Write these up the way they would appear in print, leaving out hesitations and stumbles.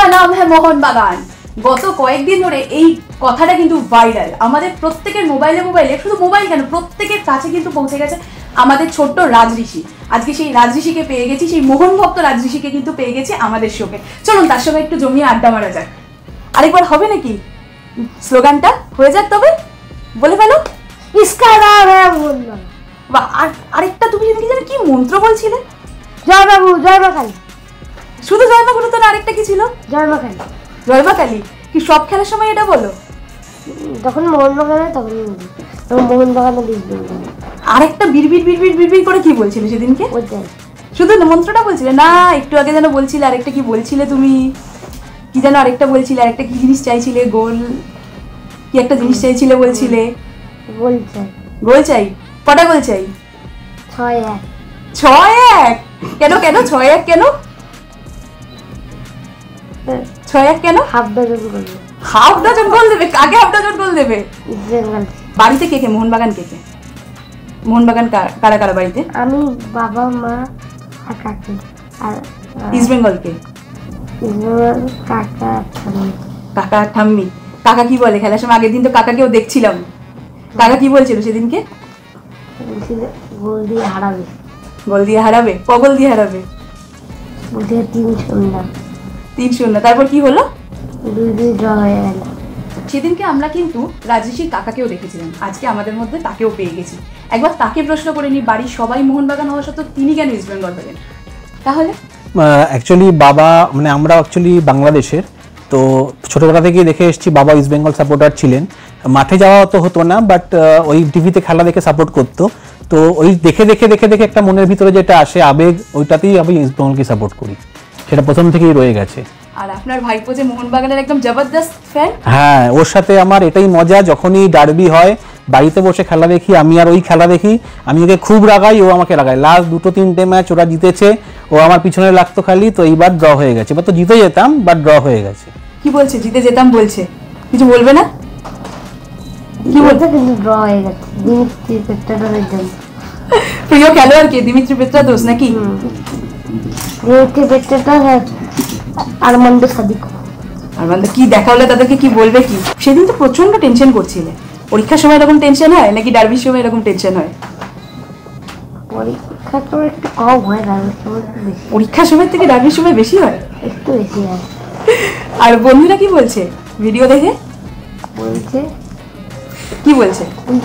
নাম হ্যাঁ মোহনবাগান। গত কয়েকদিন ধরে এই কথাটা কিন্তু ভাইরাল, আমাদের প্রত্যেকের মোবাইলে শুধু মোবাইল কেন প্রত্যেকের কাছে কিন্তু পৌঁছে গেছে আমাদের ছোট্ট রাজঋষি। আজকে সেই রাজঋষিকে পেয়ে গেছি, সেই মোহন ভক্ত রাজঋষিকে কিন্তু পেয়ে গেছি আমাদের শোকে। চলুন তার সঙ্গে একটু জমিয়ে আড্ডা মারা যাক। আরেকবার হবে নাকি স্লোগানটা? হয়ে যাক তবে, বলে ফেলো। বা আরেকটা তুমি কি জানো কি মন্ত্র বলছিলে? জয় বাবু, জয় মা কালী। শুধু জয় মা গুলো তো না, আরেকটা কি ছিল? জয় মা কালী। জয় মা কালী কি সব খেলার সময় এটা বলো? যখন মোহনবাগানে তখন মোহনবাগানে দিচ্ছি। আরেকটা বিড়বিড় বিড়বিড় বিড়বিড় করে কি বলছিলে সেদিনকে? শুধু মন্ত্রটা বলছিলে না? একটু আগে যেন বলছিলে আরেকটা কি বলছিলে তুমি, কি যেন আরেকটা বলছিলে, আরেকটা কি জিনিস চাইছিলে? গোল কি একটা জিনিস চাইছিলে বলছিলে? গোল চাই। গোল চাই? কটা গোল চাই? 6-1। 6-1 কেন? কেন 6-1 কেন? 6-1 কেন? Half dozen goal. Half dozen goal দেবে? কাকে হাফ ডজন গোল দেবে? বাড়িতে কে কে? মোহনবাগান কে কে? মোহনবাগান কারা কারা বাড়িতে? আমি, বাবা, মা আর কাকি। আর ইস্ট বেঙ্গল কে? কাকা ঠাম্মি। কাকা ঠাম্মি। কাকা কি বলে খেলার সময়? আগের দিন তো কাকাকেও দেখছিলাম, কাকা কি বলছিল সেদিনকে? গোল দিয়ে হারাবে। গোল দিয়ে হারাবে? কগোল দিয়ে হারাবে? 3-0। 3-0। তারপর কি হলো? 2-2 ড্র হয়ে গেল। সেদিনকে আমরা কিন্তু রাজঋষির কাকাকেও দেখেছিলাম, আজকে আমাদের মধ্যে তাকেও পেয়ে গেছি। একবার তাকে প্রশ্ন করে নি, বাড়ির সবাই মোহনবাগান হওয়া সত্ত্বেও তিনি কেন ইস্ট বেঙ্গল হলেন? তাহলে অ্যাকচুয়ালি বাবা মানে আমরা অ্যাকচুয়ালি বাংলাদেশের, তো ছোটবেলা থেকেই দেখে এসেছি বাবা ইস্ট বেঙ্গল সাপোর্টার ছিলেন। মাঠে যাওয়া তো হতো না, বাট ওই টিভিতে খেলা দেখে সাপোর্ট করতো। তো ওই দেখে দেখে দেখে দেখে একটা মনের ভিতরে যেটা আসে আবেগ, ওইটাতেই আমি ইস্ট বেঙ্গলকে সাপোর্ট করি, সেটা প্রথম থেকেই রয়ে গেছে। আর আপনার ভাইপো যে মোহনবাগানের একদম জবরদস্ত ফ্যান। হ্যাঁ, ওর সাথে আমার এটাই মজা, যখনই ডার্বি হয় বাড়িতে বসে খেলা দেখি, আমি আর ওই খেলা দেখি। আমি ওকে খুব রাগাই, ও আমাকে রাগায়। লাস্ট 2-3টে ম্যাচ ওরা জিতেছে, ও আমার পিছনে লাগতো খালি। তো এইবার ড্র হয়ে গেছে, এবার তো জিতে যেতাম বাট ড্র হয়ে গেছে। কি বলছে? জিতে যেতাম বলছে, কিছু বলবে না? কি বলছে? কিন্তু ড্র হয়ে গেছে। দিমিত্রি পেট্রাদোসের জন্য। প্রিয় খেলোয়াড় কে? দিমিত্রি পেট্রাদোস নাকি? Dimitri Petratos, Armando Sadiku. Armando কি দেখা হলে তাদেরকে কি বলবে কি? সেদিন তো প্রচন্ড টেনশন করছিলে। পরীক্ষার সময় এরকম টেনশন হয় নাকি ডার্বির সময় এরকম টেনশন হয়? পরীক্ষা তো একটু কম হয়, ডার্বির সময় বেশি। পরীক্ষার সময় থেকে ডার্বির সময় বেশি হয়? একটু বেশি হয়। আর বন্ধুরা কি বলছে ভিডিও দেখে? বলছে কি বলছে?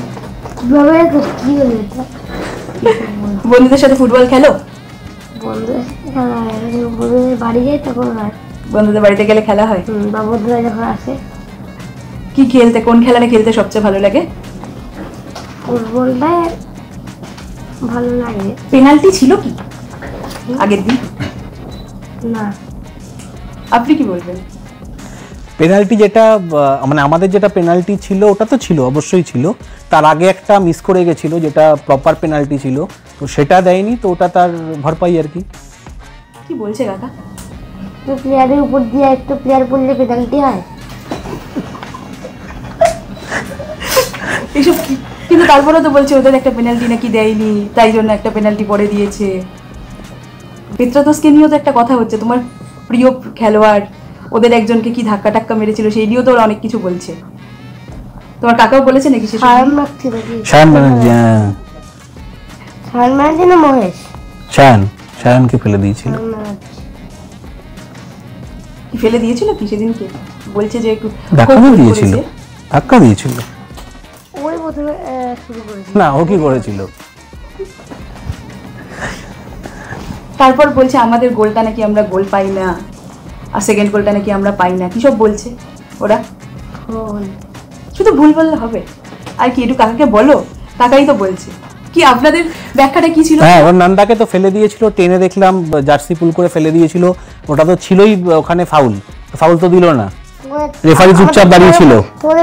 কি বলছে? বন্ধুদের সাথে ফুটবল খেলো? বন্ধুদের বাড়ি যাই তখন হয়। বন্ধুদের বাড়িতে গেলে খেলা হয়? বা বন্ধুরা যখন আসে। কি খেলতে, কোন খেলাটা খেলতে সবচেয়ে ভালো লাগে? ফুটবলটা ভালো লাগে। পেনাল্টি ছিল কি আগের দিন? না। আপনি কি বলবেন? পেনাল্টি যেটা মানে আমাদের যেটা পেনাল্টি ছিল ওটা তো ছিল, অবশ্যই ছিল। তার আগে একটা মিস করে গেছিল যেটা প্রপার পেনাল্টি ছিল, তো সেটা দেয়নি, তো ওটা তার ভরপাই আর কি। কি বলছে কাকা? তো প্লেয়ারের উপর দিয়ে একটা প্লেয়ার পড়লে পেনাল্টি হয়? এইসব কিন্তু তারপরে তো বলছে ওদের একটা পেনাল্টি নাকি দেয়নি, তাই জন্য একটা পেনাল্টি পরে দিয়েছে। পেট্রাদোসকে নিয়েও তো একটা কথা হচ্ছে, তোমার প্রিয় খেলোয়াড়, ওদের একজনকে কি ধাক্কা টাক্কা মেরেছিল সেই নিয়েও তো ওরা অনেক কিছু বলছে। তোমার কাকাও বলেছে নাকি? শায়ন ব্যানার্জি না মহেশ? শায়নকে ফেলে দিয়েছিল। ফেলে দিয়েছিল কি সেদিনকে? বলছে যে একটু ধাক্কা দিয়েছিল। ধাক্কা দিয়েছিল ওই প্রথমে শুরু করেছিল না, ও কি করেছিল? তারপর বলছে আমাদের গোলটা নাকি আমরা গোল পাই না, আর সেকেন্ড গোলটা নাকি আমরা পাই না, কি সব বলছে ওরা। শুধু ভুল বললে হবে? আর কি একটু কাকাকে বলো, কাকাই তো বলছে। কি আপনাদের ব্যাখ্যাটা কি ছিল? হ্যাঁ, ওর নান্দাকে তো ফেলে দিয়েছিল, টেনে দেখলাম জার্সি পুল করে ফেলে দিয়েছিল। ওটা তো ছিলই ওখানে, ফাউল তো দিল না, রেফারি চুপচাপ দাঁড়িয়ে ছিল।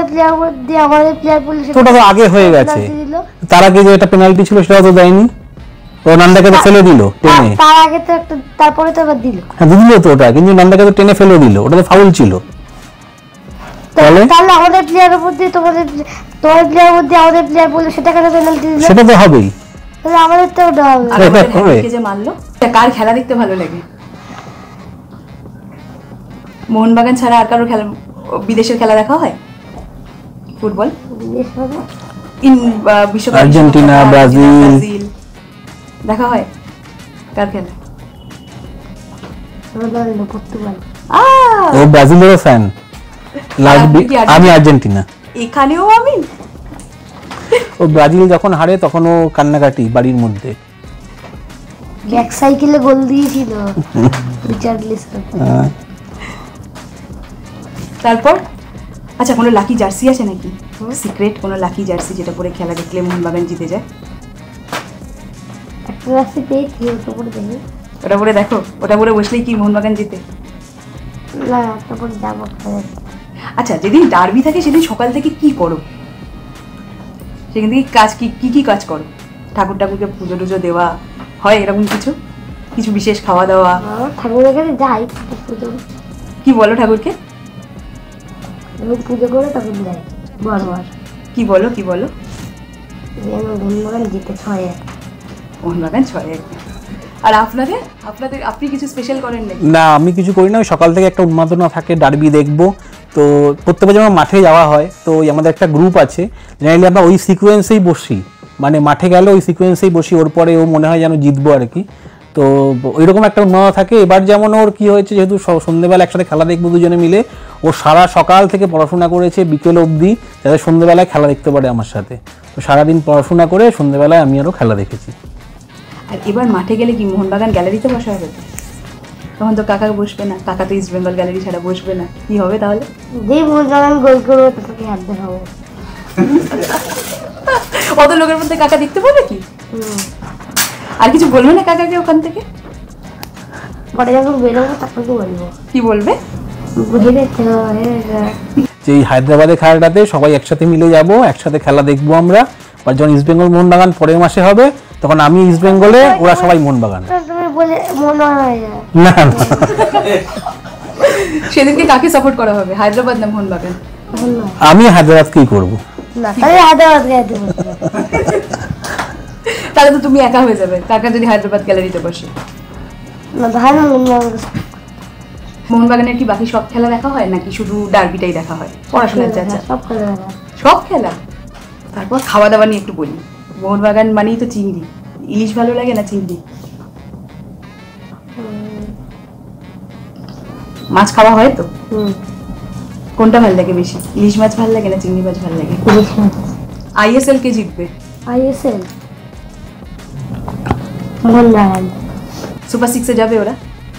ওটা তো আগে হয়ে গেছে, তার আগে যে এটা পেনাল্টি ছিল সেটা তো দেয়নি। ও নান্দাকে তো ফেলে দিল টেনে। তার আগে তো একটা, তারপরে তো আবার দিল। হ্যাঁ দিল তো ওটা, কিন্তু নান্দাকে তো টেনে ফেলে দিল, ওটা তো ফাউল ছিল। তাহলে আমাদের প্লেয়ারের উপর দিয়ে তোমাদের প্লেয়ারের উপর দিয়ে আমাদের প্লেয়ার বলে সেটা কেন পেনাল্টি দিল? সেটা তো হবেই। তাহলে আমাদের তো ওটা হবে। আর আমাদের হ্যারিকে যে মারলো, কার খেলা দেখতে ভালো লাগে? মোহনবাগান ছাড়া আর কারোর খেলা, বিদেশের খেলা দেখা হয় ফুটবল? বিশ্বকাপ, আর্জেন্টিনা, ব্রাজিল দেখা হয়? কার খেলা? পর্তুগাল। ও ব্রাজিলের ফ্যান, আমি আর্জেন্টিনা। এখানেও আমি। ও ব্রাজিল যখন হারে তখন ও কান্নাকাটি বাড়ির মধ্যে। ব্যাক সাইকেলে গোল দিয়েছিল রিচার্ডলিসন। তারপর আচ্ছা, কোনো লাকি জার্সি আছে নাকি? সিক্রেট কোনো লাকি জার্সি যেটা পরে খেলা দেখলে মোহনবাগান জিতে যায়? একটা জার্সি পেয়েছি, ওটা পরে দেখি। ওটা পরে দেখো, ওটা পরে বসলেই কি মোহনবাগান জিতে? না, ওটা পরে যাবো। আচ্ছা, যেদিন ডার্বি থাকে সেদিন সকাল থেকে কি করো? সেখান থেকে কাজ কি কাজ করো? ঠাকুরকে পুজো টুজো দেওয়া হয় এরকম কিছু কিছু বিশেষ খাওয়া দাওয়া? ঠাকুরের কাছে যাই পুজো। কি বলো ঠাকুরকে? পুজো করে তখন যাই বারবার। কি বলো মোহনবাগান জিতে 6-1। মোহনবাগান 6-1। আর আপনাদের আপনি কিছু স্পেশাল করেন নাকি? না, আমি কিছু করি না। সকাল থেকে একটা উন্মাদনা থাকে, ডার্বি দেখবো। তো প্রত্যেকবার যখন মাঠে যাওয়া হয় তো আমাদের একটা গ্রুপ আছে, জেনারেলি আমরা ওই সিকোয়েন্সেই বসি, মানে মাঠে গেলে ওই সিকোয়েন্সেই বসি, ওর পরে ও মনে হয় যেন জিতবো আর কি। তো ওইরকম একটা উন্মাদনা থাকে। এবার যেমন ওর কি হয়েছে, যেহেতু সন্ধ্যেবেলা একসাথে খেলা দেখবো দুজনে মিলে, ও সারা সকাল থেকে পড়াশোনা করেছে বিকেল অবধি, যাতে সন্ধ্যেবেলায় খেলা দেখতে পারে আমার সাথে। তো সারাদিন পড়াশোনা করে সন্ধ্যেবেলায় আমি আরও খেলা দেখেছি। আর এবার মাঠে গেলে কি মোহনবাগান গ্যালারিতে বসা হবে? তখন তো কাকা বসবে না, কাকা তো ইস্ট বেঙ্গল গ্যালারি ছাড়া বসবে না, কি হবে তাহলে? যে মোহনবাগান গোল করবো তাকে হাত দেখাবো। অত লোকের মধ্যে কাকা দেখতে পাবে কি? আর কিছু বলবে না কাকাকে ওখান থেকে? পরে যখন বেরোবো তখন কি বলবো? কি বলবে? যে এই হায়দ্রাবাদের খেলাটাতে সবাই একসাথে মিলে যাব, একসাথে খেলা দেখবো আমরা। আর যখন ইস্ট বেঙ্গল মোহনবাগান পরের মাসে হবে তখন আমি ইস্ট বেঙ্গলে, ওরা সবাই মোহনবাগান। না, সেদিনকে কাকে সাপোর্ট করা হবে, হায়দ্রাবাদ না মোহনবাগান? আমি হায়দ্রাবাদকেই করবো। তাহলে তো তুমি একা হয়ে যাবে, কাকা যদি হায়দ্রাবাদ গ্যালারিতে বসে। মোহনবাগানের কি বাকি সব খেলা দেখা হয় নাকি শুধু ডার্বিটাই দেখা হয়? পড়াশোনার চাচা সব খেলা। তারপর খাওয়া দাওয়া নিয়ে একটু বলি। মোহনবাগান মানেই তো চিংড়ি, ইলিশ ভালো লাগে না চিংড়ি? মাছ খাওয়া হয় তো? কোনটা ভালো লাগে বেশি, ইলিশ মাছ ভালো লাগে না চিংড়ি মাছ ভালো লাগে? আইএসএল কে জিতবে? আইএসএল মোহনবাগান। সুপার 6 এ যাবে ওরা?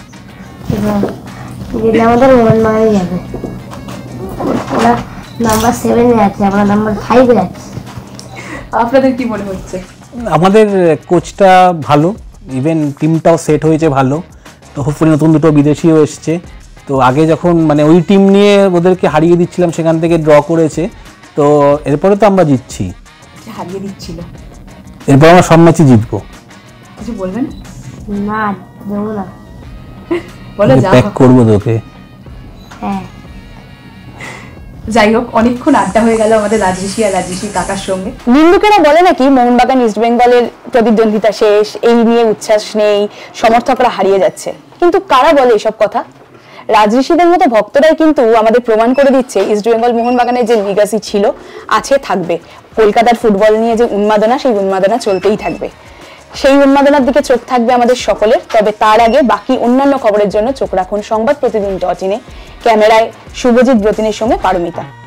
আমাদের মোহনবাগান যাবে। ওরা নাম্বার 7 এ আছে, আমরা নাম্বার 5 এ আছি। আপনাদের কি মনে হচ্ছে? আমাদের কোচটা ভালো, ইভেন টিমটাও সেট হয়েছে ভালো। তো হোপফুলি নতুন দুটো বিদেশিও এসছে। তো আগে যখন মানে ওই টিম নিয়ে ওদেরকে হারিয়ে দিচ্ছিলাম, সেখান থেকে ড্র করেছে। তো এরপরে তো আমরা জিতছি, হারিয়ে দিচ্ছিল, এরপর আমরা সব ম্যাচই জিতবো। কিছু বলবেন? না দেবো না, বলো যা প্যাক করবো তোকে। হ্যাঁ। যাই হোক, অনেকক্ষণ আড্ডা হয়ে গেল আমাদের রাজঋষি আর রাজঋষি কাকার সঙ্গে। নিন্দুকেরা বলে নাকি মোহনবাগান ইস্ট বেঙ্গলের প্রতিদ্বন্দ্বিতা শেষ, এই নিয়ে উচ্ছ্বাস নেই, সমর্থকরা হারিয়ে যাচ্ছে। কিন্তু কারা বলে এসব কথা? রাজঋষিদের মতো ভক্তরাই কিন্তু আমাদের প্রমাণ করে দিচ্ছে ইস্ট বেঙ্গল মোহনবাগানের যে লিগাসি ছিল, আছে, থাকবে। কলকাতার ফুটবল নিয়ে যে উন্মাদনা, সেই উন্মাদনা চলতেই থাকবে। সেই উন্মাদনার দিকে চোখ থাকবে আমাদের সকলের। তবে তার আগে বাকি অন্যান্য খবরের জন্য চোখ রাখুন সংবাদ প্রতিদিন .in। ক্যামেরায় শুভজিৎ ব্রতিনের সঙ্গে পারমিতা।